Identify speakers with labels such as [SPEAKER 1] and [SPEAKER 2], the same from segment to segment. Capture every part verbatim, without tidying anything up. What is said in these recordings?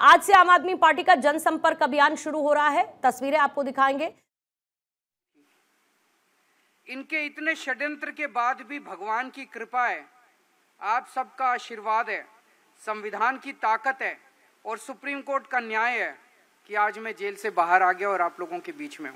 [SPEAKER 1] आज से आम आदमी पार्टी का जनसंपर्क अभियान शुरू हो रहा है, तस्वीरें आपको दिखाएंगे।
[SPEAKER 2] इनके इतने षड्यंत्र के बाद भी भगवान की कृपा है, आप सबका आशीर्वाद है, संविधान की ताकत है और सुप्रीम कोर्ट का न्याय है कि आज मैं जेल से बाहर आ गया और आप लोगों के बीच में हूं।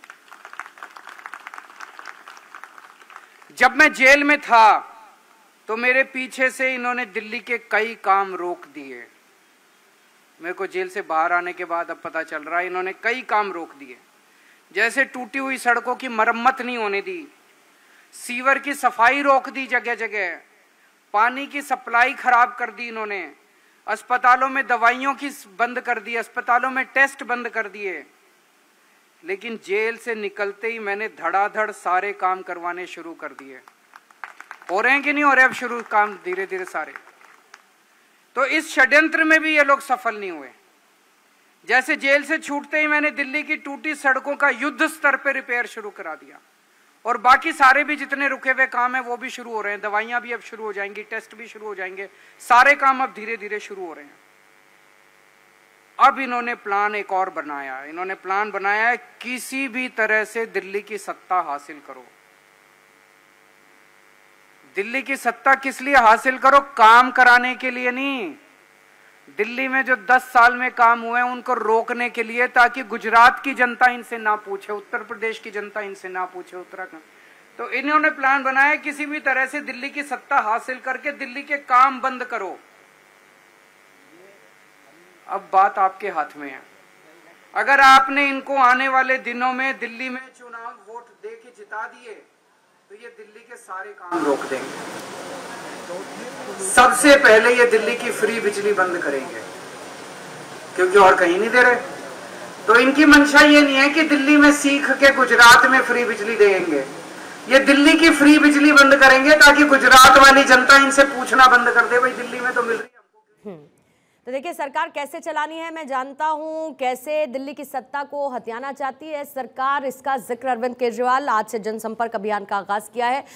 [SPEAKER 2] जब मैं जेल में था तो मेरे पीछे से इन्होंने दिल्ली के कई काम रोक दिए। मेरे को जेल से बाहर आने के बाद अब पता चल रहा है इन्होंने कई काम रोक दिए, जैसे टूटी हुई सड़कों की मरम्मत नहीं होने दी, सीवर की सफाई रोक दी जगह जगह, पानी की सप्लाई खराब कर दी इन्होंने, अस्पतालों में दवाइयों की बंद कर दी, अस्पतालों में टेस्ट बंद कर दिए। लेकिन जेल से निकलते ही मैंने धड़ाधड़ सारे काम करवाने शुरू कर दिए। हो रहे हैं कि नहीं हो रहे अब शुरू काम धीरे धीरे सारे। तो इस षड्यंत्र में भी ये लोग सफल नहीं हुए। जैसे जेल से छूटते ही मैंने दिल्ली की टूटी सड़कों का युद्ध स्तर पे रिपेयर शुरू करा दिया और बाकी सारे भी जितने रुके हुए काम है वो भी शुरू हो रहे हैं। दवाइयां भी अब शुरू हो जाएंगी, टेस्ट भी शुरू हो जाएंगे, सारे काम अब धीरे धीरे शुरू हो रहे हैं। अब इन्होंने प्लान एक और बनाया है। इन्होंने प्लान बनाया है किसी भी तरह से दिल्ली की सत्ता हासिल करो। दिल्ली की सत्ता किस लिए हासिल करो? काम कराने के लिए नहीं। दिल्ली में जो दस साल में काम हुए हैं उनको रोकने के लिए, ताकि गुजरात की जनता इनसे ना पूछे, उत्तर प्रदेश की जनता इनसे ना पूछे, उत्तराखंड। तो इन्होंने प्लान बनाया किसी भी तरह से दिल्ली की सत्ता हासिल करके दिल्ली के काम बंद करो। अब बात आपके हाथ में है। अगर आपने इनको आने वाले दिनों में दिल्ली में चुनाव वोट दे के जिता दिए तो ये दिल्ली के सारे काम रोक देंगे। सबसे पहले ये दिल्ली की फ्री बिजली बंद करेंगे, क्योंकि और कहीं नहीं दे रहे। तो इनकी मंशा ये नहीं है कि दिल्ली में सीख के गुजरात में फ्री बिजली देंगे, ये दिल्ली की फ्री बिजली बंद करेंगे ताकि गुजरात वाली जनता इनसे पूछना बंद कर दे, भाई दिल्ली में तो मिल रही है हमको।
[SPEAKER 1] तो देखिए, सरकार कैसे चलानी है मैं जानता हूं, कैसे दिल्ली की सत्ता को हथियाना चाहती है सरकार, इसका जिक्र अरविंद केजरीवाल आज से जनसंपर्क अभियान का आगाज किया है।